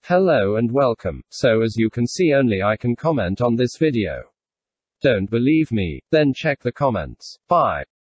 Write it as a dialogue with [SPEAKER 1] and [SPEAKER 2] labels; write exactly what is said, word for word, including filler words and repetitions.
[SPEAKER 1] Hello and welcome. So as you can see, only I can comment on this video. Don't believe me? Then check the comments. Bye.